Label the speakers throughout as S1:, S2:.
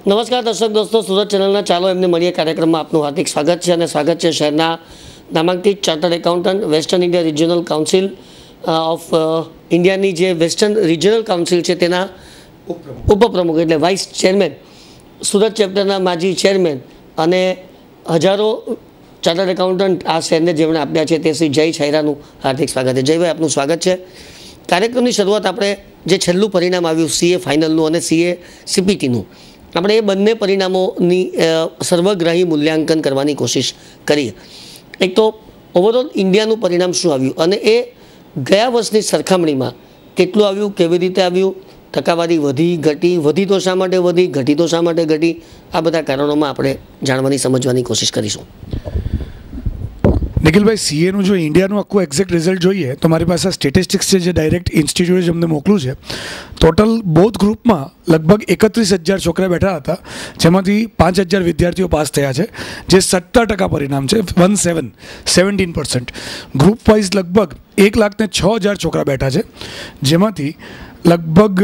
S1: નમસ્કાર દર્શક દોસ્તો, સુરત ચેનલના ચાલો એમને મળીએ કાર્યક્રમમાં આપનું હાર્દિક સ્વાગત છે અને સ્વાગત છે શહેરના નામાંકિત chartered accountant western India regional council of ઇન્ડિયાની જે વેસ્ટર્ન રિજિયનલ કાઉન્સિલ છે તેના ઉપપ્રમુખ એટલે વાઇસ ચેરમેન, સુરત ચેપ્ટરના માજી ચેરમેન અને હજારો ચાર્ટર્ડ એકાઉન્ટન્ટ આ શહેરને જેમણે આપ્યા છે તે શ્રી જય છાયરાનું હાર્દિક સ્વાગત છે. જયભાઈ, આપનું સ્વાગત છે. કાર્યક્રમની શરૂઆત આપણે જે છેલ્લું પરિણામ આવ્યું સીએ ફાઇનલનું અને સીએ સીપીટીનું, આપણે એ બંને પરિણામોની સર્વગ્રાહી મૂલ્યાંકન કરવાની કોશિશ કરીએ. એક તો ઓવરઓલ ઇન્ડિયાનું પરિણામ શું આવ્યું અને એ ગયા વર્ષની સરખામણીમાં કેટલું આવ્યું, કેવી રીતે આવ્યું, ટકાવારી વધી ઘટી, વધી તો શા માટે વધી, ઘટી તો શા માટે ઘટી, આ બધા કારણોમાં આપણે જાણવાની સમજવાની કોશિશ કરીશું.
S2: નિખિલભાઈ, સીએનું જો ઇન્ડિયાનું આખું એક્ઝેક્ટ રિઝલ્ટ જોઈએ તો મારી પાસે સ્ટેટિસ્ટિક્સ છે જે ડાયરેક્ટ ઇન્સ્ટિટ્યૂટે અમને મોકલું છે. ટોટલ બોથ ગ્રુપમાં લગભગ 31,000 છોકરા બેઠા હતા, જેમાંથી 5,000 વિદ્યાર્થીઓ પાસ થયા છે, જે 17% પરિણામ છે, 17%. ગ્રુપ વાઇઝ લગભગ 1,06,000 છોકરા બેઠા છે, જેમાંથી લગભગ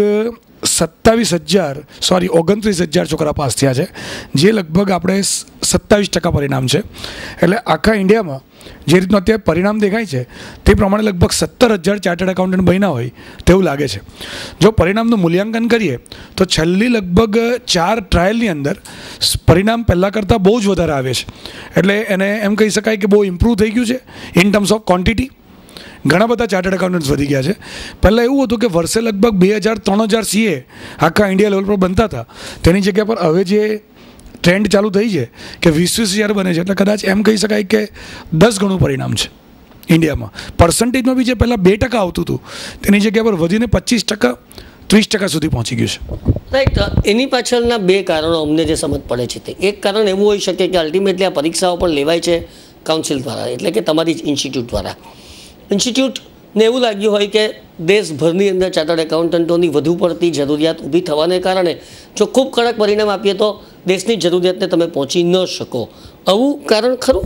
S2: 29,000 છોકરા પાસ થયા છે, જે લગભગ આપણે 27% પરિણામ છે. એટલે આખા ઇન્ડિયામાં જે રીતનું અત્યારે પરિણામ દેખાય છે તે પ્રમાણે લગભગ 17,000 ચાર્ટર્ડ એકાઉન્ટન્ટ બન્યા હોય તેવું લાગે છે. જો પરિણામનું મૂલ્યાંકન કરીએ તો છેલ્લી લગભગ 4 ટ્રાયલની અંદર પરિણામ પહેલાં કરતાં બહુ જ વધારે આવે છે. એટલે એને એમ કહી શકાય કે બહુ ઇમ્પ્રૂવ થઈ ગયું છે ઇન ટર્મ્સ ઓફ ક્વોન્ટિટી. ઘણા બધા ચાર્ટર્ડ એકાઉન્ટન્ટ્સ વધી ગયા છે. પહેલાં એવું હતું કે વર્ષે લગભગ 2,000-3,000 સીએ આખા ઇન્ડિયા લેવલ પર બનતા હતા, તેની જગ્યા પર હવે જે ટ્રેન્ડ ચાલુ થઈ છે કે 20,000 બને છે. એટલે કદાચ એમ કહી શકાય કે 10 ગણું પરિણામ છે ઇન્ડિયામાં. પર્સન્ટેજમાં બી જે પહેલાં 2% આવતું હતું તેની જગ્યા પર વધીને 25%, 30% સુધી પહોંચી ગયું છે.
S1: રાઈટ. એની પાછળના બે કારણો અમને જે સમજ પડે છે તે એક કારણ એવું હોઈ શકે કે અલ્ટિમેટલી આ પરીક્ષાઓ પણ લેવાય છે કાઉન્સિલ દ્વારા, એટલે કે તમારી જ ઇન્સ્ટિટ્યૂટ દ્વારા. ઇન્સ્ટિટ્યૂટને એવું લાગ્યું હોય કે દેશભરની અંદર ચાર્ટર્ડ એકાઉન્ટન્ટોની વધુ પડતી જરૂરિયાત ઊભી થવાને કારણે જો ખૂબ કડક પરિણામ આપીએ તો દેશની જરૂરિયાતને તમે પહોંચી ન શકો, આવું કારણ ખરું?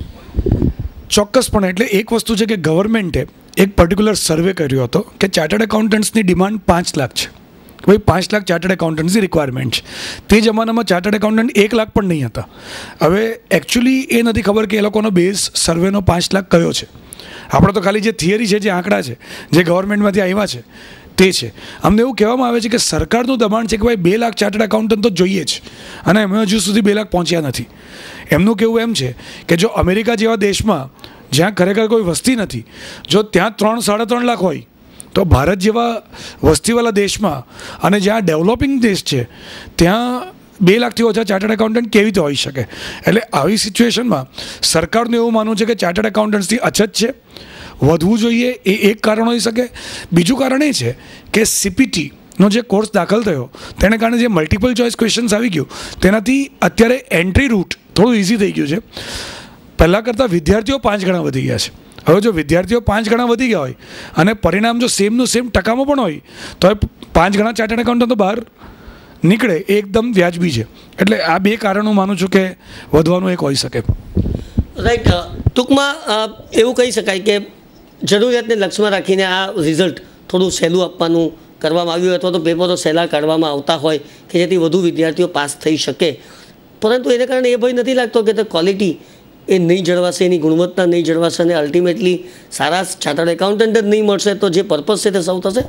S2: ચોક્કસપણે. એટલે એક વસ્તુ છે કે ગવર્મેન્ટે એક પર્ટિક્યુલર સર્વે કર્યો હતો કે ચાર્ટર્ડ એકાઉન્ટન્ટ્સની ડિમાન્ડ 5 લાખ છે, ભાઈ 5 લાખ ચાર્ટર્ડ એકાઉન્ટન્ટ્સની રિક્વાયરમેન્ટ છે. તે જમાનામાં ચાર્ટર્ડ એકાઉન્ટન્ટ 1 લાખ પણ નહીં હતા. હવે એકચ્યુઅલી એ નથી ખબર કે એ લોકોનો બેઝ સર્વેનો 5 લાખ કયો છે. આપણે તો ખાલી જે થિયરી છે, જે આંકડા છે, જે ગવર્મેન્ટમાંથી આવ્યા છે તે છે. અમને એવું કહેવામાં આવે છે કે સરકારનું દબાણ છે કે ભાઈ 2 લાખ ચાર્ટર્ડ એકાઉન્ટન્ટ તો જોઈએ જ, અને અમે હજુ સુધી 2 લાખ પહોંચ્યા નથી. એમનું કહેવું એમ છે કે જો અમેરિકા જેવા દેશમાં જ્યાં ખરેખર કોઈ વસ્તી નથી, જો ત્યાં 3-3.5 લાખ હોય તો ભારત જેવા વસ્તીવાળા દેશમાં અને જ્યાં ડેવલપિંગ દેશ છે ત્યાં 2 લાખથી ઓછા ચાર્ટર્ડ એકાઉન્ટન્ટ કેવી રીતે હોઈ શકે? એટલે આવી સિચ્યુએશનમાં સરકારનું એવું માનવું છે કે ચાર્ટર્ડ એકાઉન્ટન્ટ્સની અછત છે, વધવું જોઈએ, એ એક કારણ હોઈ શકે. બીજું કારણ એ છે કે સીપીટીનો જે કોર્સ દાખલ થયો તેને કારણે જે મલ્ટિપલ ચોઇસ ક્વેશ્ચન્સ આવી ગયું તેનાથી અત્યારે એન્ટ્રી રૂટ થોડું ઇઝી થઈ ગયું છે. પહેલાં કરતાં વિદ્યાર્થીઓ 5 ગણા વધી ગયા છે. હવે જો વિદ્યાર્થીઓ 5 ગણા વધી ગયા હોય અને પરિણામ જો સેમનું સેમ ટકામાં પણ હોય તો 5 ગણા ચાર્ટર્ડ એકાઉન્ટન્ટ તો બહાર નીકળે એ એકદમ વ્યાજબી છે. એટલે આ બે કારણ હું માનું છું કે વધવાનું એક હોઈ શકે.
S1: રાઈટ. ટૂંકમાં એવું કહી શકાય કે જરૂરિયાતને લક્ષ્યમાં રાખીને આ રિઝલ્ટ થોડું સહેલું આપવાનું કરવામાં આવ્યું, અથવા તો પેપરો સહેલા કાઢવામાં આવતા હોય કે જેથી વધુ વિદ્યાર્થીઓ પાસ થઈ શકે. પરંતુ એને કારણે એ ભય નથી લાગતો કે તે ક્વોલિટી એ નહીં જળવાશે, એની ગુણવત્તા નહીં જળવાશે અને અલ્ટિમેટલી સારા ચાર્ટર્ડ એકાઉન્ટન્ટ જ નહીં મળશે તો જે પર્પઝ છે તે સૌ થશે?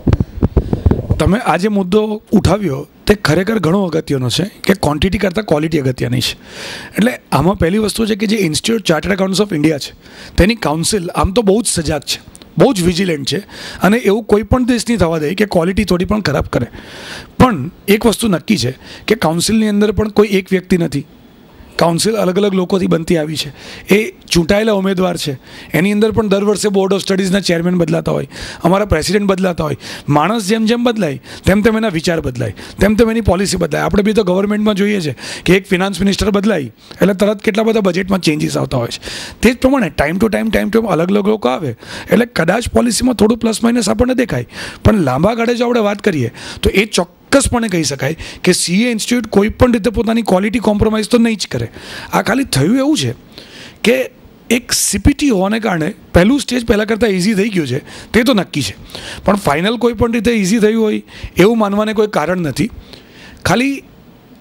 S2: તમે આ જે મુદ્દો ઉઠાવ્યો તે ખરેખર ઘણો અગત્યનો છે કે ક્વોન્ટિટી કરતાં ક્વોલિટી અગત્યની છે. એટલે આમાં પહેલી વસ્તુ છે કે જે institute chartered accountants of India છે તેની કાઉન્સિલ આમ તો બહુ જ સજાગ છે, બહુ જ વિજિલન્ટ છે, અને એવું કોઈ પણ દેશ નહીં થવા દે કે ક્વોલિટી થોડી પણ ખરાબ કરે. પણ એક વસ્તુ નક્કી છે કે કાઉન્સિલની અંદર પણ કોઈ એક વ્યક્તિ નથી. કાઉન્સિલ અલગ અલગ લોકોથી બનતી આવી છે. એ ચૂંટાયેલા ઉમેદવાર છે. એની અંદર પણ દર વર્ષે બોર્ડ ઓફ સ્ટડીઝના ચેરમેન બદલાતા હોય, અમારા પ્રેસિડેન્ટ બદલાતા હોય. માણસ જેમ જેમ બદલાય તેમ તેમ એના વિચાર બદલાય, તેમ તેમ એની પોલિસી બદલાય. આપણે બી તો ગવર્મેન્ટમાં જોઈએ છે કે એક ફિનાન્સ મિનિસ્ટર બદલાય એટલે તરત કેટલા બધા બજેટમાં ચેન્જીસ આવતા હોય છે. તે જ પ્રમાણે ટાઈમ ટુ ટાઈમ અલગ અલગ લોકો આવે એટલે કદાચ પોલિસીમાં થોડું પ્લસ માઇનસ આપણને દેખાય, પણ લાંબા ગાળે જો આપણે વાત કરીએ તો એ ચોક્કસપણે કહી શકાય કે સીએ ઇન્સ્ટિટ્યૂટ કોઈ પણ રીતે પોતાની ક્વોલિટી કોમ્પ્રોમાઇઝ તો નહીં જ કરે. આ ખાલી થયું એવું છે કે એક સીપીટી હોવાને કારણે પહેલું સ્ટેજ પહેલાં કરતાં ઇઝી થઈ ગયું છે તે તો નક્કી છે, પણ ફાઇનલ કોઈ પણ રીતે ઇઝી થયું હોય એવું માનવાને કોઈ કારણ નથી. ખાલી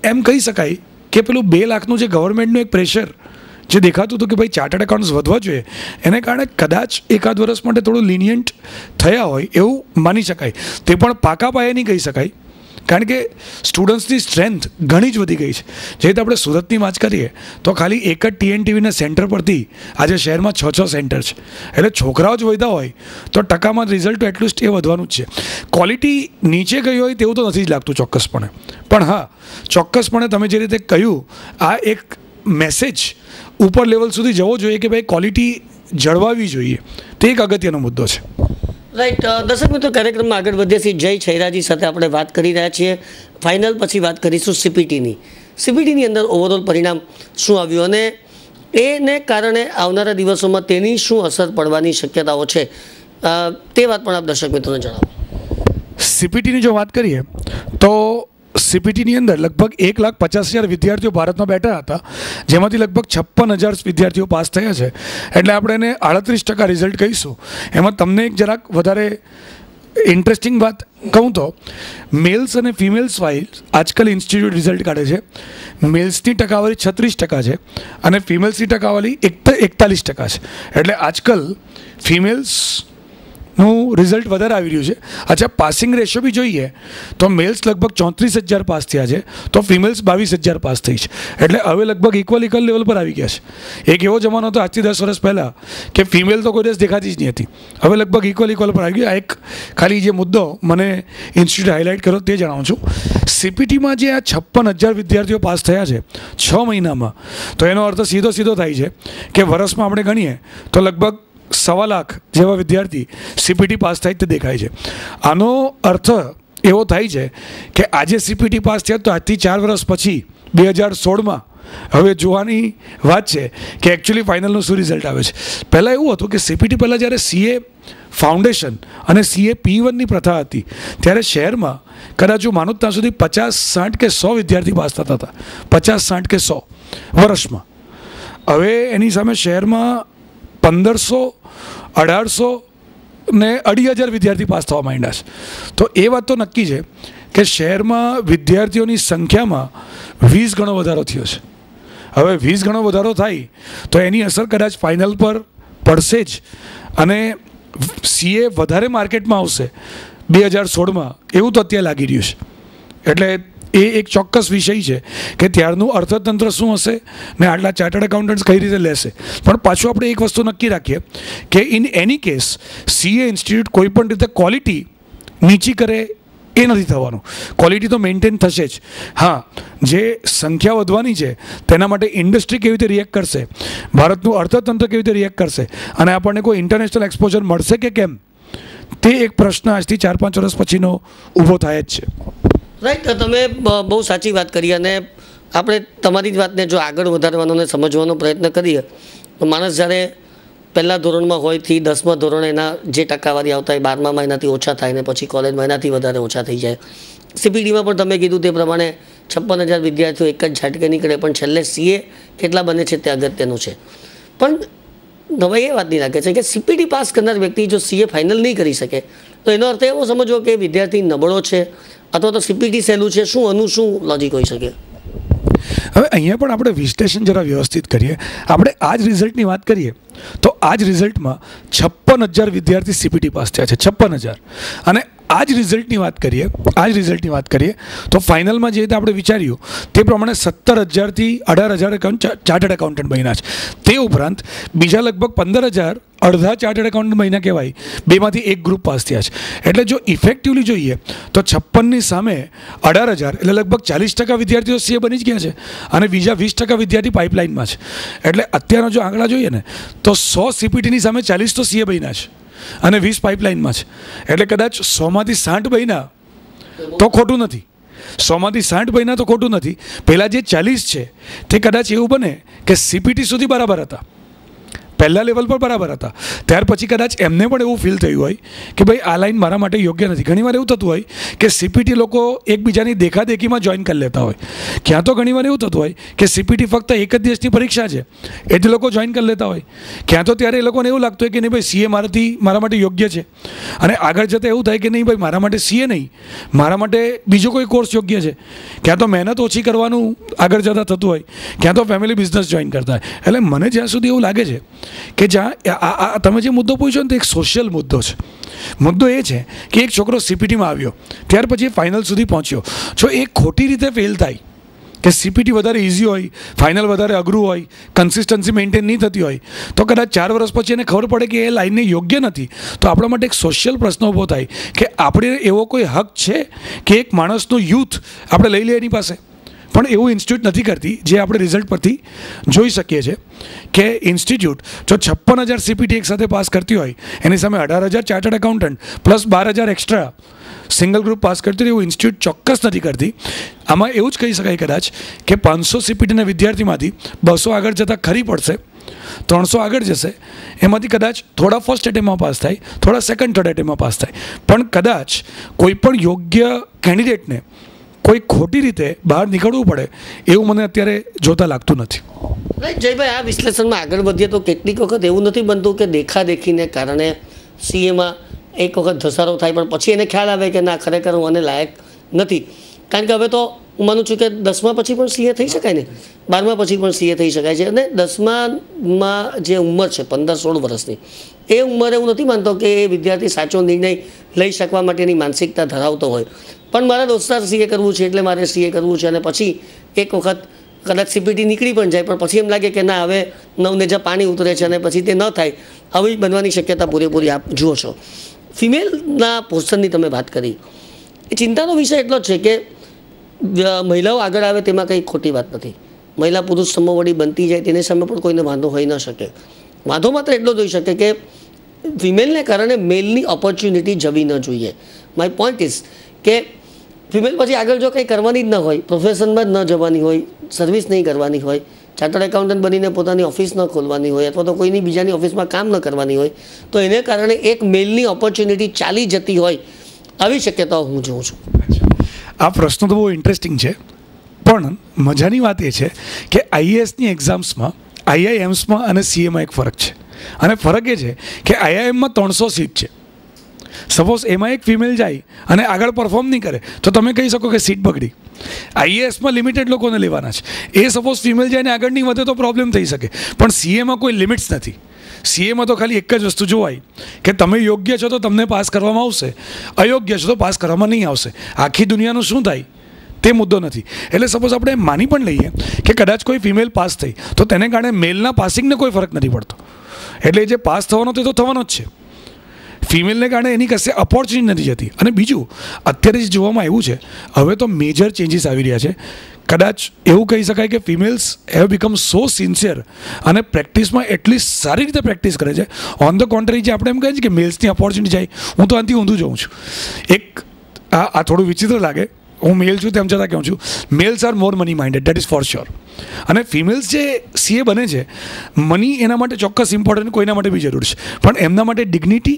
S2: એમ કહી શકાય કે પેલું 2 લાખનું જે ગવર્મેન્ટનું એક પ્રેશર જે દેખાતું હતું કે ભાઈ ચાર્ટર્ડ એકાઉન્ટ્સ વધવા જોઈએ, એને કારણે કદાચ એકાદ વર્ષ માટે થોડું લિનિયન્ટ થયા હોય એવું માની શકાય. તે પણ પાકા પાયે નહીં કહી શકાય, કારણ કે સ્ટુડન્ટ્સની સ્ટ્રેન્થ ઘણી જ વધી ગઈ છે. જે રીતે આપણે સુરતની વાત કરીએ તો ખાલી એક જ TNTVના સેન્ટર પરથી આજે શહેરમાં 6 સેન્ટર છે. એટલે છોકરાઓ જ વધ્યા હોય તો ટકામાં રિઝલ્ટ એટલું જ એ વધવાનું જ છે. ક્વોલિટી નીચે ગઈ હોય તેવું તો નથી જ લાગતું ચોક્કસપણે, પણ હા ચોક્કસપણે તમે જે રીતે કહ્યું આ એક મેસેજ ઉપર લેવલ સુધી જવો જોઈએ કે ભાઈ ક્વોલિટી જળવાવી જોઈએ, તે એક અગત્યનો મુદ્દો છે.
S1: રાઈટ. દર્શક મિત્રો, કાર્યક્રમમાં આગળ વધીએ છીએ. જય છૈરાજી સાથે આપણે વાત કરી રહ્યા છીએ. ફાઇનલ પછી વાત કરીશું CPTની અંદર ઓવરઓલ પરિણામ શું આવ્યું અને એને કારણે આવનારા દિવસોમાં તેની શું અસર પડવાની શક્યતાઓ છે, તે વાત પણ આપ દર્શક મિત્રોને જણાવો.
S2: CPTની જો વાત કરીએ તો CPTની અંદર લગભગ 1,50,000 વિદ્યાર્થીઓ ભારતમાં બેઠા હતા, જેમાંથી લગભગ 56,000 વિદ્યાર્થીઓ પાસ થયા છે. એટલે આપણે એને 38% રિઝલ્ટ કહીશું. એમાં તમને એક જરાક વધારે ઇન્ટરેસ્ટિંગ વાત કહું તો મેલ્સ અને ફિમેલ્સ વાઇઝ આજકાલ ઇન્સ્ટિટ્યૂટ રિઝલ્ટ કાઢે છે. મેલ્સની ટકાવારી 36% છે અને ફિમેલ્સની ટકાવારી 41% છે. એટલે આજકાલ ફિમેલ્સનું રિઝલ્ટ વધારે આવી રહ્યું છે. અચ્છા, પાસિંગ રેશિયો બી જોઈએ તો મેલ્સ લગભગ 34,000 પાસ થયા છે, તો ફિમેલ્સ 22,000 પાસ થઈ છે. એટલે હવે લગભગ ઇક્વલ લેવલ પર આવી ગયા છે. એક એવો જમાનો હતો આજથી 10 વર્ષ પહેલાં કે ફિમેલ તો કોઈ દિવસ દેખાતી જ નહીં હતી, હવે લગભગ ઇક્વલ પર આવી ગયા. એક ખાલી જે મુદ્દો મને ઇન્સ્ટિટ્યૂટ હાઇલાઇટ કર્યો તે જણાવું છું. CPTમાં જે આ 56,000 વિદ્યાર્થીઓ પાસ થયા છે 6 મહિનામાં, તો એનો અર્થ સીધો થાય છે કે વર્ષમાં આપણે ગણીએ તો લગભગ 1.25 લાખ જેવા વિદ્યાર્થી CPT પાસ થાય તે દેખાય છે. આનો અર્થ એવો થાય છે કે આજે CPT પાસ થયા તો આજથી 4 વર્ષ પછી 2016માં હવે જોવાની વાત છે કે એકચ્યુઅલી ફાઇનલનું શું રિઝલ્ટ આવે છે. પહેલાં એવું હતું કે CPT પહેલાં જ્યારે CA ફાઉન્ડેશન અને CA P1ની પ્રથા હતી ત્યારે શહેરમાં કદાચ હું માનું ત્યાં સુધી 50, 60 કે 100 વિદ્યાર્થી પાસ થતા હતા, 50, 60 કે 100 વર્ષમાં. હવે એની સામે શહેરમાં 1500, 1800 ને 2,500 વિદ્યાર્થી પાસ થવા માંડ્યા છે. તો એ વાત તો નક્કી છે કે શહેરમાં વિદ્યાર્થીઓની સંખ્યામાં 20 ગણો વધારો થયો છે. હવે 20 ગણો વધારો થાય તો એની અસર કદાચ ફાઇનલ પર પડશે જ, અને CA વધારે માર્કેટમાં આવશે 2016માં એવું તો અત્યારે લાગી રહ્યું છે. એટલે એ એક ચોક્કસ વિષય છે કે ત્યારનું અર્થતંત્ર શું હશે ને આટલા ચાર્ટર્ડ એકાઉન્ટન્ટ્સ કઈ રીતે લેશે. પણ પાછું આપણે એક વસ્તુ નક્કી રાખીએ કે in any case CA institute કોઈ પણ રીતે ક્વોલિટી નીચી કરે એ નથી થવાનું. ક્વોલિટી તો મેન્ટેન થશે જ. હા, જે સંખ્યા વધવાની છે તેના માટે ઇન્ડસ્ટ્રી કેવી રીતે રિએક્ટ કરશે, ભારતનું અર્થતંત્ર કેવી રીતે રિએક્ટ કરશે અને આપણને કોઈ ઇન્ટરનેશનલ એક્સપોઝર મળશે કે કેમ, તે એક પ્રશ્ન આજથી 4-5 વર્ષ પછીનો ઊભો થાય જ છે.
S1: રાઈટ. તમે બહુ સાચી વાત કરી અને આપણે તમારી જ વાતને જો આગળ વધારવાનો અને સમજવાનો પ્રયત્ન કરીએ તો માણસ જ્યારે પહેલા ધોરણમાં હોયથી 10મા ધોરણે એના જે ટકાવારી આવતા હોય 12મામાં એનાથી ઓછા થાય ને પછી કોલેજમાં એનાથી વધારે ઓછા થઈ જાય. CPTમાં પણ તમે કીધું તે પ્રમાણે 56,000 વિદ્યાર્થીઓ એક જ ઝાટકે નીકળે, પણ છેલ્લે CA કેટલા બને છે તે અગત્યનું છે. પણ નવાઈ એ વાતની લાગે છે કે CPT પાસ કરનાર વ્યક્તિ જો CA ફાઇનલ નહીં કરી શકે તો એનો અર્થ એવો સમજવો કે વિદ્યાર્થી નબળો છે અથવા તો CPT સહેલું છે. શું લોજિક હોઈ શકે?
S2: હવે અહીંયા પણ આપણે વિશ્લેષણ જરા વ્યવસ્થિત કરીએ. આપણે આ જ રિઝલ્ટની વાત કરીએ તો આ જ રિઝલ્ટમાં 56,000 વિદ્યાર્થી CPT પાસ થયા છે, 56,000. અને આ જ રિઝલ્ટની વાત કરીએ તો ફાઇનલમાં જે રીતે આપણે વિચાર્યું તે પ્રમાણે 17,000થી 18,000 ચાર્ટર્ડ એકાઉન્ટન્ટ બન્યા છે. તે ઉપરાંત બીજા લગભગ 15,000 અડધા ચાર્ટર્ડ એકાઉન્ટન્ટ બન્યા કહેવાય, બેમાંથી એક ગ્રુપ પાસ થયા છે. એટલે જો ઇફેક્ટિવલી જોઈએ તો 56ની સામે 18,000 એટલે લગભગ 40% વિદ્યાર્થીઓ CA બની જ ગયા છે અને બીજા 20% વિદ્યાર્થી પાઇપલાઇનમાં છે. એટલે અત્યારનો જો આંકડા જોઈએ ને તો 100 CPTની સામે 40 તો CA બન્યા છે અને 20 પાઇપલાઇનમાં છે. એટલે કદાચ 100માંથી 60 બન્યા તો ખોટું નથી, 100માંથી 60 બન્યા તો ખોટું નથી. પહેલાં જે 40 છે તે કદાચ એવું બને કે CPT સુધી બરાબર હતા, પહેલા લેવલ પર બરાબર હતા, ત્યાર પછી કદાચ એમને પણ એવું ફીલ થયું હોય કે ભાઈ આ લાઈન મારા માટે યોગ્ય નથી. ઘણીવાર એવું થતું હોય કે સીપીટી લોકો એકબીજાની દેખાદેખીમાં જોઈન કરી લેતા હોય. ક્યાં તો ઘણીવાર એવું થતું હોય કે સીપીટી ફક્ત એક જ દિવસની પરીક્ષા છે એટલે લોકો જોઈન કરી લેતા હોય. ક્યાં તો ત્યારે એ લોકોને એવું લાગતું હોય કે નહીં ભાઈ સીએ મારા માટે યોગ્ય છે, અને આગળ જતાં એવું થાય કે નહીં ભાઈ મારા માટે સીએ નહીં, મારા માટે બીજો કોઈ કોર્સ યોગ્ય છે. ક્યાં તો મહેનત ઓછી કરવાનું આગળ જતાં થતું હોય, ક્યાં તો ફેમિલી બિઝનેસ જોઈન કરતા હોય. એટલે મને જ્યાં સુધી એવું લાગે છે કે જ્યાં તમે જે મુદ્દો પૂછ્યો ને તે એક સોશિયલ મુદ્દો છે. મુદ્દો એ છે કે એક છોકરો સીપીટીમાં આવ્યો, ત્યાર પછી ફાઇનલ સુધી પહોંચ્યો. જો એ ખોટી રીતે ફેલ થાય કે સીપીટી વધારે ઇઝી હોય, ફાઇનલ વધારે અઘરું હોય, કન્સિસ્ટન્સી મેન્ટેન નહીં થતી હોય, તો કદાચ 4 વર્ષ પછી એને ખબર પડે કે એ લાઈનને યોગ્ય નથી, તો આપણા માટે એક સોશિયલ પ્રશ્ન ઊભો થાય કે આપણે એવો કોઈ હક છે કે એક માણસનું યુથ આપણે લઈ લઈએ એની પાસે. પણ એવું ઇન્સ્ટિટ્યૂટ નથી કરતી, જે આપણે રિઝલ્ટ પરથી જોઈ શકીએ છીએ કે ઇન્સ્ટિટ્યૂટ જો 56,000 સીપીટી એક સાથે પાસ કરતી હોય, એની સામે 18,000 chartered accountant plus 12,000 extra single group pass કરતી હોય એવું ઇન્સ્ટિટ્યૂટ ચોક્કસ નથી કરતી. આમાં એવું જ કહી શકાય કદાચ કે 500 સીપીટીના વિદ્યાર્થીમાંથી 200 આગળ જતાં ખરી પડશે, 300 આગળ જશે, એમાંથી કદાચ થોડા ફર્સ્ટ એટેમ્પમાં પાસ થાય, થોડા સેકન્ડ થર્ડ એટેમ્પમાં પાસ થાય. પણ કદાચ કોઈ પણ યોગ્ય કેન્ડિડેટને કોઈ ખોટી રીતે બહાર નીકળવું પડે એવું મને અત્યારે જોતા લાગતું નથી.
S1: જયભાઈ, આ વિશ્લેષણમાં આગળ વધીએ તો કેટલીક વખત એવું નથી બનતું કે દેખાદેખીને કારણે સીએમાં એક વખત ધસારો થાય, પણ પછી એને ખ્યાલ આવે કે ના ખરેખર હું આને લાયક નથી. કારણ કે હવે તો હું માનું છું કે 10મા પછી પણ સીએ થઈ શકાય ને, 12મા પછી પણ સીએ થઈ શકાય છે. અને 10મામાં જે ઉંમર છે 15-16 વર્ષની, એ ઉંમરે હું નથી માનતો કે એ વિદ્યાર્થી સાચો નિર્ણય લઈ શકવા માટેની માનસિકતા ધરાવતો હોય. પણ મારા દોસ્તાર સીએ કરવું છે એટલે મારે સીએ કરવું છે, અને પછી એક વખત કદાચ સીપીટી નીકળી પણ જાય, પણ પછી એમ લાગે કે ના હવે નવનેજા પાણી ઉતરે છે અને પછી તે ન થાય, આવી બનવાની શક્યતા પૂરેપૂરી આપ જુઓ છો. ફિમેલના પોઝિશનની તમે વાત કરી, એ ચિંતાનો વિષય એટલો જ છે કે મહિલાઓ આગળ આવે તેમાં કંઈ ખોટી વાત નથી. મહિલા પુરુષ સમોવડી બનતી જાય તેની સામે પણ કોઈને વાંધો હોઈ ન શકે. વાંધો માત્ર એટલો જ હોઈ શકે કે ફિમેલને કારણે મેલની ઓપોર્ચ્યુનિટી જવી ન જોઈએ. માય પોઈન્ટ ઇઝ કે ફિમેલ પછી આગળ જો કંઈ કરવાની જ ન હોય, પ્રોફેશનમાં જ ન જવાની હોય, સર્વિસ નહીં કરવાની હોય, ચાર્ટર્ડ એકાઉન્ટન્ટ બનીને પોતાની ઓફિસ ન ખોલવાની હોય, અથવા તો કોઈની બીજાની ઓફિસમાં કામ ન કરવાની હોય, તો એને કારણે એક મેલની ઓપોર્ચ્યુનિટી ચાલી જતી હોય, આવી શક્યતાઓ હું જોઉં છું.
S2: આ પ્રશ્ન તો બહુ ઇન્ટરેસ્ટિંગ છે, પણ મજાની વાત એ છે કે આઈએએસની એક્ઝામ્સમાં આઈઆઈએમ્સમાં અને સીએમાં એક ફરક છે. અને ફરક એ છે કે આઈઆઈએમમાં 300 સીટ છે. સપોઝ એમાં એક ફિમેલ જાય અને આગળ પરફોર્મ નહીં કરે તો તમે કહી શકો કે સીટ બગડી. આઈએએસમાં લિમિટેડ લોકોને લેવાના છે. એ સપોઝ ફિમેલ જાય ને આગળ નહીં વધે તો પ્રોબ્લેમ થઈ શકે, પણ સીએમાં કોઈ લિમિટ્સ નથી. સીએમાં તો ખાલી એક જ વસ્તુ જોવાય કે તમે યોગ્ય છો તો તમને પાસ કરવામાં આવશે, અયોગ્ય છો તો પાસ કરવામાં નહીં આવશે. આખી દુનિયાનું શું થાય તે મુદ્દો નથી. એટલે સપોઝ આપણે માની પણ લઈએ કે કદાચ કોઈ ફિમેલ પાસ થઈ તો તેને કારણે મેલના પાસિંગને કોઈ ફરક નથી પડતો. એટલે જે પાસ થવાનો તે તો થવાનો જ છે. ફિમેલને કારણે એની કશે ઓપોર્ચ્યુનિટી નથી જતી. અને બીજું અત્યારે જે જોવામાં આવ્યું છે, હવે તો મેજર ચેન્જીસ આવી રહ્યા છે. કદાચ એવું કહી શકાય કે females have become so sincere અને પ્રેક્ટિસમાં એટલી સારી રીતે પ્રેક્ટિસ કરે છે. ઓન ધ કોન્ટ્રી જે આપણે એમ કહીએ છીએ કે મેલ્સની ઓપોર્ચ્યુનિટી જાય, હું તો આનાથી ઊંધું જોઉં છું. એક આ થોડું વિચિત્ર લાગે, હું મેલ છું તેમ છતાં કહું છું, males are more money minded, that is for sure. અને ફિમેલ્સ જે સીએ બને છે, મની એના માટે ચોક્કસ ઇમ્પોર્ટન્ટ, કોઈના માટે બી જરૂર છે, પણ એમના માટે ડિગ્નિટી,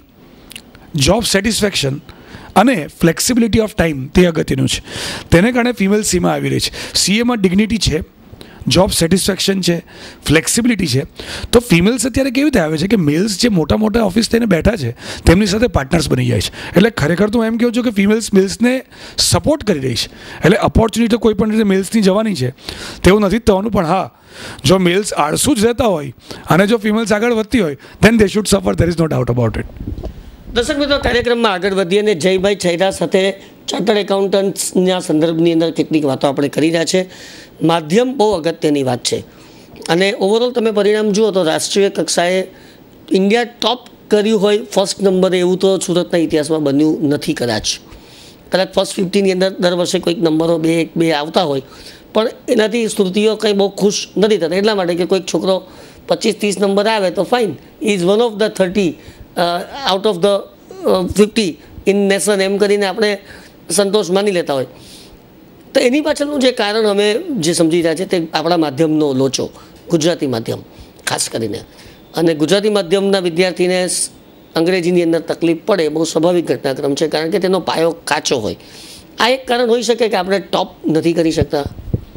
S2: જોબ સેટિસ્ફેક્શન અને ફ્લેક્સિબિલિટી ઓફ ટાઈમ તે અગત્યનું છે. તેને કારણે ફિમેલ સીમાં આવી રહી છે. સીએમાં ડિગ્નિટી છે, જોબ સેટિસ્ફેક્શન છે, ફ્લેક્સિબિલિટી છે. તો ફિમેલ્સ અત્યારે કેવી રીતે આવે છે કે મેલ્સ જે મોટા મોટા ઓફિસ થઈને બેઠા છે તેમની સાથે પાર્ટનર્સ બની જાય છે. એટલે ખરેખર તો એમ કહું છું કે ફિમેલ્સ મેલ્સને સપોર્ટ કરી રહી છે. એટલે ઓપોર્ચ્યુનિટી કોઈ પણ રીતે મેલ્સની જવાની છે તેવું નથી થવાનું. પણ હા, જો મેલ્સ આળસુ જ રહેતા હોય અને જો ફિમેલ્સ આગળ વધતી હોય then they should suffer, there is no doubt about it.
S1: દર્શક મિત્રો, કાર્યક્રમમાં આગળ વધીએ અને જયભાઈ છૈરા સાથે ચાર્ટર્ડ એકાઉન્ટન્ટ્સના સંદર્ભની અંદર કેટલીક વાતો આપણે કરી રહ્યા છે. માધ્યમ બહુ અગત્યની વાત છે અને ઓવરઓલ તમે પરિણામ જુઓ તો રાષ્ટ્રીય કક્ષાએ ઇન્ડિયા ટોપ કર્યું હોય ફર્સ્ટ નંબરે એવું તો સુરતના ઇતિહાસમાં બન્યું નથી. કદાચ ફર્સ્ટ 50ની અંદર દર વર્ષે કોઈક નંબરો બે આવતા હોય, પણ એનાથી સ્મૃતિઓ કંઈ બહુ ખુશ નથી થતા. એટલા માટે કે કોઈક છોકરો 25-30 નંબર આવે તો fine, is one of the 30 out of the 50 in nation, એમ કરીને આપણે સંતોષ માની લેતા હોય. તો એની પાછળનું જે કારણ અમે જે સમજી રહ્યા છે તે આપણા માધ્યમનો લોચો, ગુજરાતી માધ્યમ ખાસ કરીને. અને ગુજરાતી માધ્યમના વિદ્યાર્થીને અંગ્રેજીની અંદર તકલીફ પડે બહુ સ્વાભાવિક ઘટનાક્રમ છે, કારણ કે તેનો પાયો કાચો હોય. આ એક કારણ હોઈ શકે કે આપણે ટોપ નથી કરી શકતા.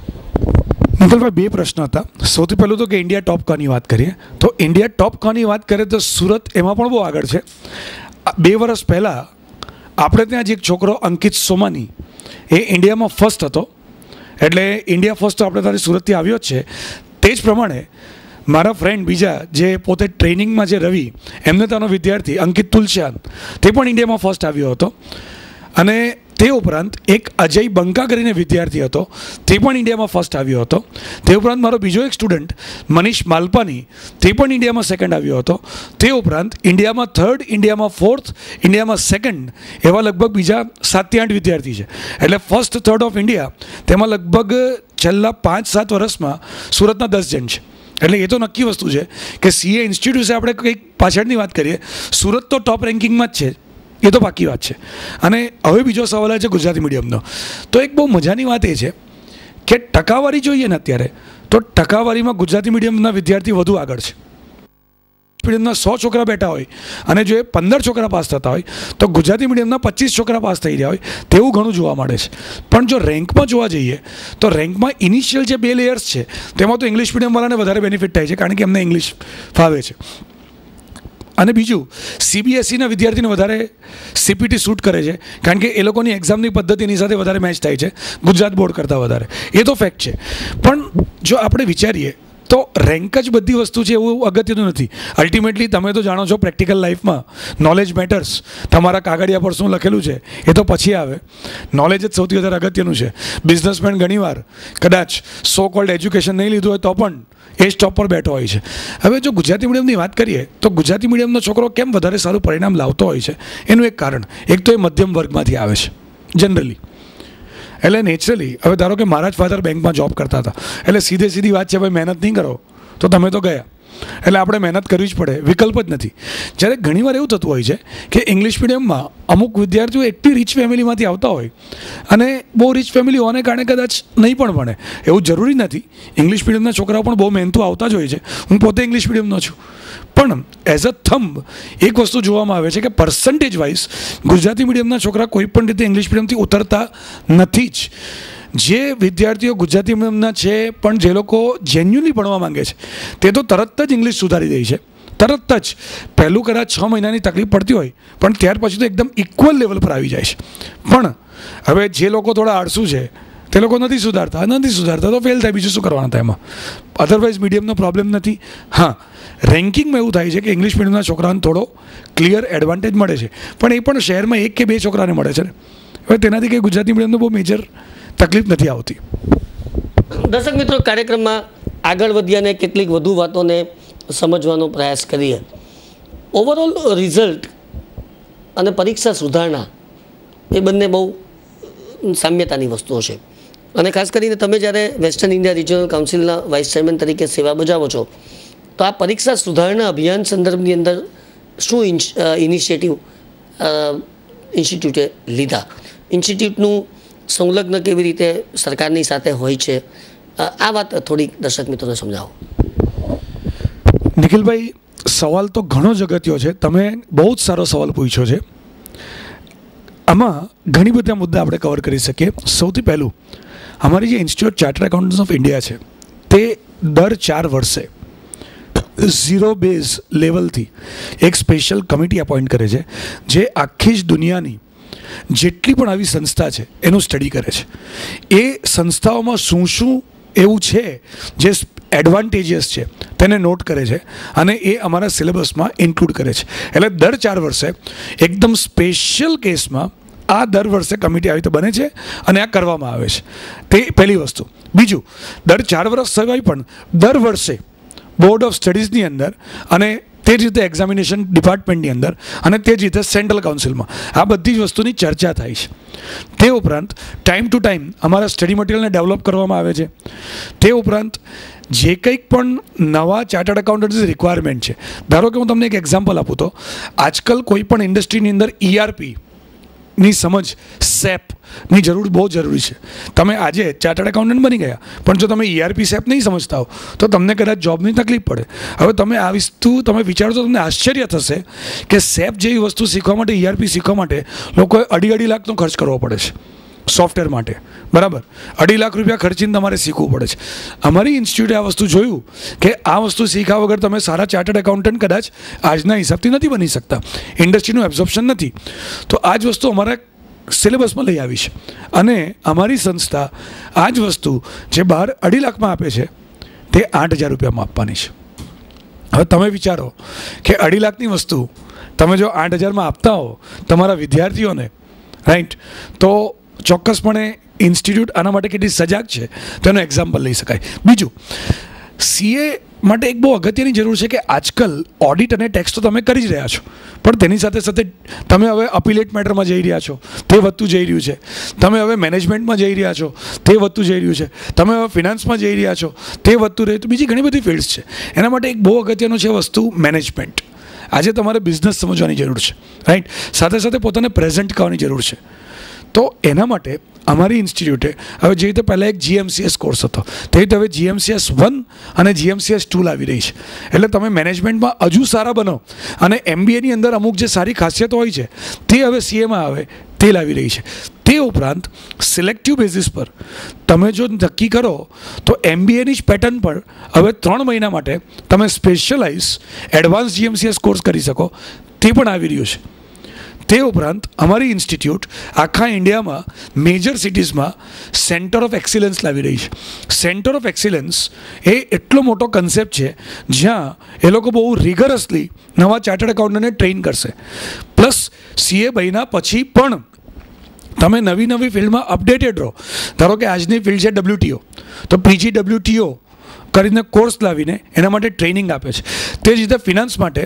S2: નિખિલભાઈ, બે પ્રશ્ન હતા. સૌથી પહેલું તો કે ઇન્ડિયા ટોપ કાની વાત કરીએ તો ઇન્ડિયા ટોપ કાની વાત કરીએ તો સુરત એમાં પણ બહુ આગળ છે. 2 વર્ષ પહેલાં આપણે ત્યાં જ એક છોકરો અંકિત સોમાની એ ઇન્ડિયામાં ફર્સ્ટ હતો. એટલે ઇન્ડિયા ફર્સ્ટ તો આપણે તારી સુરતથી આવ્યો જ છે. તે જ પ્રમાણે મારા ફ્રેન્ડ બીજા જે પોતે ટ્રેનિંગમાં જે રવિ એમને ત્યાંનો વિદ્યાર્થી અંકિત તુલસિયાન તે પણ ઇન્ડિયામાં ફર્સ્ટ આવ્યો હતો. અને તે ઉપરાંત એક અજય બંકા કરીને વિદ્યાર્થી હતો, તે પણ ઇન્ડિયામાં ફર્સ્ટ આવ્યો હતો. તે ઉપરાંત મારો બીજો એક સ્ટુડન્ટ મનીષ માલપાની તે પણ ઇન્ડિયામાં સેકન્ડ આવ્યો હતો. તે ઉપરાંત ઇન્ડિયામાં થર્ડ, ઇન્ડિયામાં ફોર્થ, ઇન્ડિયામાં સેકન્ડ એવા લગભગ બીજા 7 થી 8 વિદ્યાર્થી છે. એટલે ફર્સ્ટ થર્ડ ઓફ ઇન્ડિયા તેમાં લગભગ છેલ્લા 5-7 વર્ષમાં સુરતના 10 જણ છે. એટલે એ તો નક્કી વસ્તુ છે કે સીએ ઇન્સ્ટિટ્યૂટ આપણે કંઈક પાછળની વાત કરીએ, સુરત તો ટોપ રેન્કિંગમાં જ છે, એ તો પાકી વાત છે. અને હવે બીજો સવાલ છે ગુજરાતી મીડિયમનો. તો એક બહુ મજાની વાત એ છે કે ટકાવારી જોઈએ ને અત્યારે તો ટકાવારીમાં ગુજરાતી મીડિયમના વિદ્યાર્થી વધુ આગળ છે. મીડિયમના 100 છોકરા બેઠા હોય અને જો એ 15 છોકરા પાસ થતા હોય તો ગુજરાતી મીડિયમના 25 છોકરા પાસ થઈ રહ્યા હોય તેવું ઘણું જોવા મળે છે. પણ જો રેન્કમાં જોવા જઈએ તો રેન્કમાં ઇનિશિયલ જે 2 લેયર્સ છે તેમાં તો ઇંગ્લિશ મીડિયમવાળાને વધારે બેનિફિટ થાય છે, કારણ કે એમને ઇંગ્લિશ ફાવે છે. અને બીજું, સીબીએસઈના વિદ્યાર્થીને વધારે સીપીટી શૂટ કરે છે, કારણ કે એ લોકોની એક્ઝામની પદ્ધતિ એની સાથે વધારે મેચ થાય છે ગુજરાત બોર્ડ કરતાં વધારે. એ તો ફેક્ટ છે. પણ જો આપણે વિચારીએ તો રેન્ક જ બધી વસ્તુ છે એવું અગત્યનું નથી. અલ્ટિમેટલી તમે તો જાણો છો પ્રેક્ટિકલ લાઈફમાં નોલેજ મેટર્સ. તમારા કાગળિયા પર શું લખેલું છે એ તો પછી આવે, નોલેજ જ સૌથી વધારે અગત્યનું છે. બિઝનેસમેન ઘણીવાર કદાચ સો કોલ્ડ એજ્યુકેશન નહીં લીધું હોય તો પણ એ સ્ટોપ પર બેઠો હોય છે. હવે જો ગુજરાતી મીડિયમની વાત કરીએ તો ગુજરાતી મીડિયમનો છોકરો કેમ વધારે સારું પરિણામ લાવતો હોય છે એનું એક કારણ, એક તો એ મધ્યમ વર્ગમાંથી આવે છે જનરલી. એટલે નેચરલી હવે ધારો કે મારા જ ફાધર બેંકમાં જોબ કરતા હતા, એટલે સીધી વાત છે ભાઈ મહેનત નહીં કરો તો તમે તો ગયા. એટલે આપણે મહેનત કરવી જ પડે, વિકલ્પ જ નથી. જ્યારે ઘણીવાર એવું થતું હોય છે કે ઇંગ્લિશ મીડિયમમાં અમુક વિદ્યાર્થીઓ એટલી રીચ ફેમિલીમાંથી આવતા હોય અને બહુ રીચ ફેમિલી હોવાને કારણે કદાચ નહીં પણ ભણે, એવું જરૂરી નથી. ઇંગ્લિશ મીડિયમના છોકરાઓ પણ બહુ મહેનતુ આવતા જ હોય છે. હું પોતે ઇંગ્લિશ મીડિયમનો છું. પણ એઝ અ થંબ એક વસ્તુ જોવામાં આવે છે કે પર્સન્ટેજ વાઇઝ ગુજરાતી મીડિયમના છોકરા કોઈ પણ રીતે ઇંગ્લિશ મીડિયમથી ઉતરતા નથી જ. જે વિદ્યાર્થીઓ ગુજરાતી મીડિયમના છે પણ જે લોકો જેન્યુઅલી ભણવા માંગે છે તે તો તરત જ ઇંગ્લિશ સુધારી દે છે, તરત જ. પહેલું કદાચ 6 મહિનાની તકલીફ પડતી હોય પણ ત્યાર પછી તો એકદમ ઇક્વલ લેવલ પર આવી જાય છે. પણ હવે જે લોકો થોડા આળસુ છે તે લોકો નથી સુધારતા તો ફેલ થાય, બીજું શું કરવાનું થાય એમાં. અધરવાઇઝ મીડિયમનો પ્રોબ્લેમ નથી. હા, રેન્કિંગમાં એવું થાય છે કે ઇંગ્લિશ મીડિયમના છોકરાને થોડો ક્લિયર એડવાન્ટેજ મળે છે, પણ એ પણ શહેરમાં 1 કે 2 છોકરાને મળે છે ને. હવે તેનાથી કંઈ ગુજરાતી મીડિયમનો બહુ મેજર તકલીફ નથી આવતી.
S1: દર્શક મિત્રો, કાર્યક્રમમાં આગળ વધ્યાને કેટલીક વધુ વાતોને સમજવાનો પ્રયાસ કરીએ. ઓવરઓલ રિઝલ્ટ અને પરીક્ષા સુધારણા એ બંને બહુ સામ્યતાની વસ્તુઓ છે. અને ખાસ કરીને તમે જ્યારે વેસ્ટર્ન ઇન્ડિયા રિજનલ કાઉન્સિલના વાઇસ ચેરમેન તરીકે સેવા બજાવો છો તો આ પરીક્ષા સુધારણા અભિયાન સંદર્ભની અંદર શું ઇનિશિયેટિવ ઇન્સ્ટિટ્યૂટે લીધા? ઇન્સ્ટિટ્યૂટનું સંલગ્ન કેવી રીતે સરકારની સાથે હોય છે? આ વાત થોડીક દર્શક મિત્રોને સમજાવો.
S2: નિખિલભાઈ, સવાલ તો ઘણો જ અગત્યો છે. તમે બહુ જ સારો સવાલ પૂછ્યો છે. આમાં ઘણી બધા મુદ્દા આપણે કવર કરી શકીએ. સૌથી પહેલું, અમારી જે institute chartered accountants of India છે તે દર 4 વર્ષે 0 બેઝ લેવલથી એક સ્પેશિયલ કમિટી અપોઇન્ટ કરે છે જે આખી જ દુનિયાની જેટલી પણ આવી સંસ્થા છે એનું સ્ટડી કરે છે. એ સંસ્થાઓમાં શું એવું છે જે એડવાન્ટેજીયસ છે તેને નોટ કરે છે અને એ અમારા સિલેબસમાં ઇન્ક્લુડ કરે છે. એટલે દર 4 વર્ષે એકદમ સ્પેશિયલ કેસમાં આ દર વર્ષે કમિટી આવી તો બને છે અને આ કરવામાં આવે છે. તે પહેલી વસ્તુ. બીજું, દર 4 વર્ષ સિવાય પણ દર વર્ષે બોર્ડ ઓફ સ્ટડીઝની અંદર અને તે જ રીતે એક્ઝામિનેશન ડિપાર્ટમેન્ટની અંદર અને તે જ રીતે સેન્ટ્રલ કાઉન્સિલમાં આ બધી જ વસ્તુની ચર્ચા થાય છે. તે ઉપરાંત ટાઈમ ટુ ટાઈમ અમારા સ્ટડી મટીરિયલને ડેવલપ કરવામાં આવે છે. તે ઉપરાંત જે કંઈક પણ નવા ચાર્ટર્ડ એકાઉન્ટન્ટ્સ રિક્વાયરમેન્ટ છે, ધારો કે હું તમને એક એક્ઝામ્પલ આપું તો આજકાલ કોઈ પણ ઇન્ડસ્ટ્રીની અંદર ERP ની સમજ સેપની જરૂર બહુ જરૂરી છે. તમે આજે ચાર્ટર્ડ એકાઉન્ટન્ટ બની ગયા, પણ જો તમે ERP સેપ નહીં સમજતા હો તો તમને કદાચ જોબની તકલીફ પડે. હવે તમે આ વસ્તુ તમે વિચારો તો તમને આશ્ચર્ય થશે કે સેપ જેવી વસ્તુ શીખવા માટે, ERP શીખવા માટે લોકોએ 2.5 લાખનો ખર્ચ કરવો પડે છે સોફ્ટવેર માટે, બરાબર. 2.5 લાખ રૂપિયા ખર્ચીને તમારે શીખવું પડે છે. અમારી ઇન્સ્ટિટ્યૂટે આ વસ્તુ જોયું કે આ વસ્તુ શીખ્યા વગર તમે સારા ચાર્ટર્ડ એકાઉન્ટન્ટ કદાચ આજના હિસાબથી નથી બની શકતા, ઇન્ડસ્ટ્રીનું એબ્ઝોર્પ્શન નથી. તો આ જ વસ્તુ અમારા સિલેબસમાં લઈ આવી છે અને અમારી સંસ્થા આ જ વસ્તુ જે બહાર 2.5 લાખમાં આપે છે તે 8,000 રૂપિયામાં આપવાની છે. હવે તમે વિચારો કે 2.5 લાખની વસ્તુ તમે જો 8,000માં આપતા હો તમારા વિદ્યાર્થીઓને, રાઈટ, તો ચોક્કસપણે ઇન્સ્ટિટ્યૂટ આના માટે કેટલી સજાગ છે તેનું એક્ઝામ્પલ લઈ શકાય. બીજું, CA માટે એક બહુ અગત્યની જરૂર છે કે આજકાલ ઓડિટ અને ટેક્સ તો તમે કરી જ રહ્યા છો, પણ તેની સાથે સાથે તમે હવે અપીલેટ મેટરમાં જઈ રહ્યા છો, તે વધતું જઈ રહ્યું છે. તમે હવે મેનેજમેન્ટમાં જઈ રહ્યા છો, તે વધતું જઈ રહ્યું છે. તમે હવે ફિનાન્સમાં જઈ રહ્યા છો, તે વધતું રહ્યું. તો બીજી ઘણી બધી ફિલ્ડ્સ છે. એના માટે એક બહુ અગત્યનું છે વસ્તુ મેનેજમેન્ટ. આજે તમારે બિઝનેસ સમજવાની જરૂર છે, રાઈટ, સાથે સાથે પોતાને પ્રેઝન્ટ કરવાની જરૂર છે. તો એના માટે અમારી ઇન્સ્ટિટ્યૂટે હવે જે રીતે પહેલાં એક GMCS કોર્સ હતો તે રીતે હવે GMCS 1 અને GMCS 2 લાવી રહી છે. એટલે તમે મેનેજમેન્ટમાં હજુ સારા બનો અને MBAની અંદર અમુક જે સારી ખાસિયતો હોય છે તે હવે CAમાં આવે તે લાવી રહી છે. તે ઉપરાંત સિલેક્ટિવ બેઝિસ પર તમે જો નક્કી કરો તો MBAની જ પેટર્ન પર હવે 3 મહિના માટે તમે સ્પેશિયલાઇઝ એડવાન્સ GMCS કોર્સ કરી શકો તે પણ આવી રહ્યું છે. તે ઉપરાંત અમારી ઇન્સ્ટિટ્યૂટ આખા ઇન્ડિયામાં મેજર સિટીઝમાં સેન્ટર ઓફ એક્સિલન્સ લાવી રહી છે. સેન્ટર ઓફ એક્સિલન્સ એ એટલો મોટો કન્સેપ્ટ છે જ્યાં એ લોકો બહુ રિગરસલી નવા ચાર્ટર્ડ એકાઉન્ટન્ટને ટ્રેન કરશે. પ્લસ CA બન્યા પછી પણ તમે નવી નવી ફિલ્ડમાં અપડેટેડ રહો. ધારો કે આજની ફિલ્ડ છે WTO, તો PGWTO કરીને કોર્સ લાવીને એના માટે ટ્રેનિંગ આપે છે. તે જ રીતે ફિનાન્સ માટે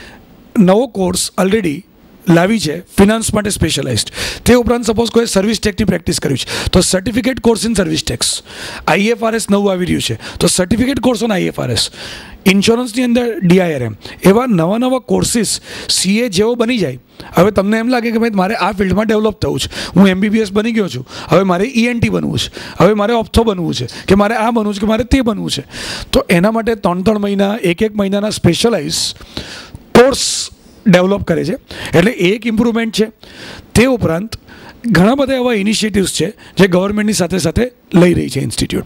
S2: નવો કોર્સ ઓલરેડી લાવી છે, ફિનાન્સ માટે સ્પેશિયલાઇઝડ. તે ઉપરાંત સપોઝ કોઈ સર્વિસ ટેક્સની પ્રેક્ટિસ કર્યું છે તો certificate course in service tax. IFRS નવું આવી રહ્યું છે તો સર્ટિફિકેટ કોર્સ ઓન IFRS. ઇન્સ્યોરન્સની અંદર DIRM. એવા નવા નવા કોર્સિસ CA જેવો બની જાય. હવે તમને એમ લાગે કે ભાઈ મારે આ ફિલ્ડમાં ડેવલપ થવું છે, હું MBBS બની ગયો છું, હવે મારે ENT બનવું છે, હવે મારે ઓપ્થો બનવું છે, કે મારે આ બનવું છે, કે મારે તે બનવું છે. તો એના માટે 3-3 મહિના, 1-1 મહિનાના સ્પેશિયલાઇઝ કોર્સ ડેવલપ કરે છે. એટલે એક ઇમ્પ્રુવમેન્ટ છે. તે ઉપરાંત ઘણા બધા એવા ઇનિશિયેટિવ્સ છે જે ગવર્મેન્ટની સાથે સાથે લઈ રહી છે ઇન્સ્ટિટ્યૂટ.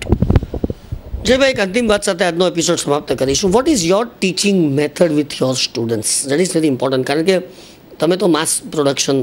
S1: જે ભાઈ, એક અંતિમ વાત સાથે આજનો એપિસોડ સમાપ્ત કરીશું. What is your teaching method with your students? That is very important, કારણ કે તમે તો માસ પ્રોડક્શન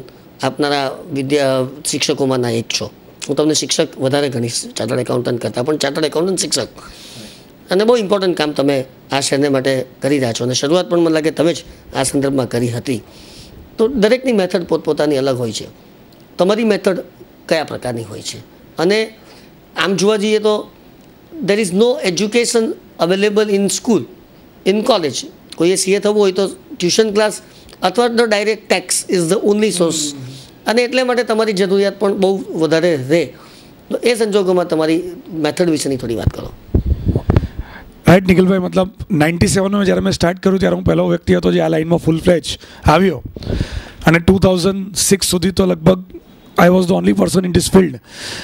S1: આપનારા શિક્ષકોમાંના એક છો. હું તમને શિક્ષક વધારે ગણીશ ચાર્ટર્ડ એકાઉન્ટન્ટ કરતાં, પણ ચાર્ટર્ડ એકાઉન્ટન્ટ શિક્ષક, અને બહુ ઇમ્પોર્ટન્ટ કામ તમે આ શહેરને માટે કરી રહ્યા છો અને શરૂઆત પણ મને લાગે તમે જ આ સંદર્ભમાં કરી હતી. તો દરેકની મેથડ પોતપોતાની અલગ હોય છે. તમારી મેથડ કયા પ્રકારની હોય છે? અને આમ જોવા જઈએ તો there is no education available in school, in college. કોઈએ CA થવું હોય તો ટ્યુશન ક્લાસ અથવા તો direct tax is the only source, અને એટલે માટે તમારી જરૂરિયાત પણ બહુ વધારે રહે. તો એ સંજોગોમાં તમારી મેથડ વિશેની થોડી વાત કરો.
S2: રાઈટ નિખિલભાઈ, મતલબ 97માં જ્યારે મેં સ્ટાર્ટ કર્યું ત્યારે હું પહેલો વ્યક્તિ હતો જે આ લાઈનમાં ફૂલ ફ્લેજ આવ્યો, અને 2006 સુધી તો લગભગ I was the only person in this field.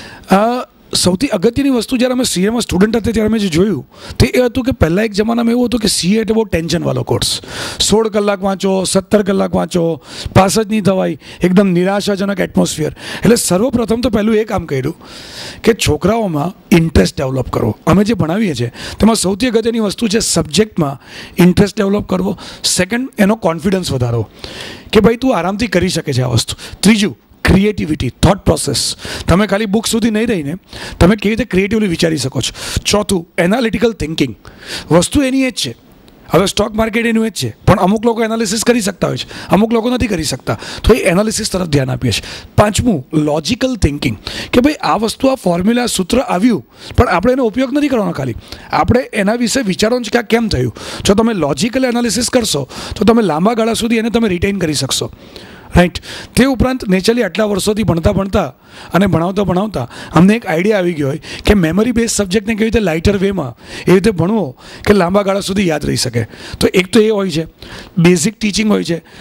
S2: સૌથી અગત્યની વસ્તુ જ્યારે અમે CAમાં સ્ટુડન્ટ હતા ત્યારે મેં જે જોયું તે એ હતું કે પહેલાં એક જમાનામાં એવું હતું કે CA એટલે બહુ ટેન્શનવાળો કોર્સ. 16 કલાક વાંચો, 17 કલાક વાંચો, પાસ જ નહીં થવાય, એકદમ નિરાશાજનક એટમોસ્ફિયર. એટલે સર્વપ્રથમ તો પહેલું એ કામ કર્યું કે છોકરાઓમાં ઇન્ટરેસ્ટ ડેવલપ કરવો. અમે જે ભણાવીએ છીએ તેમાં સૌથી અગત્યની વસ્તુ છે સબ્જેક્ટમાં ઇન્ટરેસ્ટ ડેવલપ કરવો. સેકન્ડ, એનો કોન્ફિડન્સ વધારવો કે ભાઈ તું આરામથી કરી શકે છે આ વસ્તુ. ત્રીજું, ક્રિએટિવિટી, થોટ પ્રોસેસ. તમે ખાલી બુક સુધી નહીં રહીને તમે કેવી રીતે ક્રિએટિવલી વિચારી શકો છો. ચોથું, એનાલિટિકલ થિંકિંગ. વસ્તુ એની એ જ છે. હવે સ્ટોક માર્કેટ એનું એ જ છે, પણ અમુક લોકો એનાલિસિસ કરી શકતા હોય છે, અમુક લોકો નથી કરી શકતા. તો એ એનાલિસિસ તરફ ધ્યાન આપીએ છીએ. પાંચમું, લોજિકલ થિંકિંગ, કે ભાઈ આ વસ્તુ, આ ફોર્મ્યુલા, સૂત્ર આવ્યું પણ આપણે એનો ઉપયોગ નથી કરવાનો, ખાલી આપણે એના વિશે વિચારવાનું છે કે આ કેમ થયું. જો તમે લોજિકલ એનાલિસિસ કરશો તો તમે લાંબા ગાળા સુધી એને તમે રિટેઇન કરી શકશો. રાઈટ. તે ઉપરાંત નેચરલી આટલા વર્ષોથી ભણતા અને ભણાવતા અમને એક આઈડિયા આવી ગયો હોય કે મેમરી બેઝ સબ્જેક્ટને કેવી રીતે લાઇટર વેમાં એ રીતે ભણવો કે લાંબા ગાળા સુધી યાદ રહી શકે. તો એક તો એ હોય છે, બેઝિક ટીચિંગ હોય છે.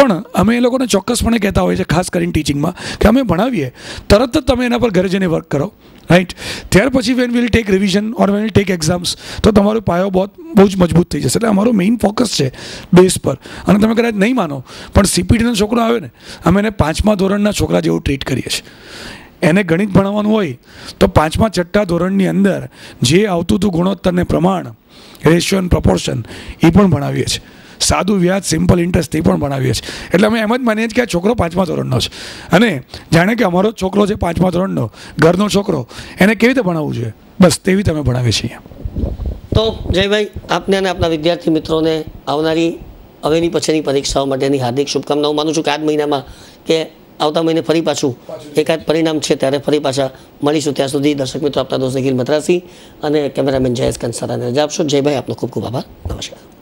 S2: પણ અમે એ લોકોને ચોક્કસપણે કહેતા હોઈએ છીએ, ખાસ કરીને ટીચિંગમાં, કે અમે ભણાવીએ તરત જ તમે એના પર ઘરે જઈને વર્ક કરો, રાઈટ. ત્યાર પછી when will take revision or when will take exams, તો તમારો પાયો બહુ જ મજબૂત થઈ જશે. એટલે અમારો મેઇન ફોકસ છે બેઝ પર. અને તમે કદાચ નહીં માનો, પણ CPTનો છોકરો આવે ને, અમે એને 5મા ધોરણના છોકરા જેવું ટ્રીટ કરીએ છીએ. એને ગણિત ભણાવવાનું હોય તો 5મા 6ઠ્ઠા ધોરણની અંદર જે આવતું હતું ગુણોત્તરને પ્રમાણ, રેશિયો એન્ડ પ્રપોર્શન, એ પણ ભણાવીએ છીએ. સાદું વ્યાજ, સિમ્પલ ઇન્ટરેસ્ટ, એ પણ ભણાવીએ છીએ. એટલે અમે એમ જ માનીએ છીએ કે આ છોકરો 5મા ધોરણનો છે, અને જાણે કે અમારો છોકરો છે 5મા ધોરણનો, ઘરનો છોકરો, એને કેવી રીતે ભણાવવું જોઈએ, બસ તેવી રીતે અમે ભણાવીએ છીએ.
S1: તો જયભાઈ, આપને અને આપના વિદ્યાર્થી મિત્રોને આવનારી હવેની પછીની પરીક્ષાઓ માટેની હાર્દિક શુભકામનાઓ. માનું છું કે આ જ મહિનામાં કે આવતા મહિને ફરી પાછું એકાદ પરિણામ છે ત્યારે ફરી પાછા મળીશું. ત્યાં સુધી દર્શક મિત્રો, આપના દોસ્ત નિખિલ મદ્રાસી અને કેમેરામેન જયેશ કંસારાને રજા આપશો. જયભાઈ, આપનો ખૂબ ખૂબ આભાર. નમસ્કાર.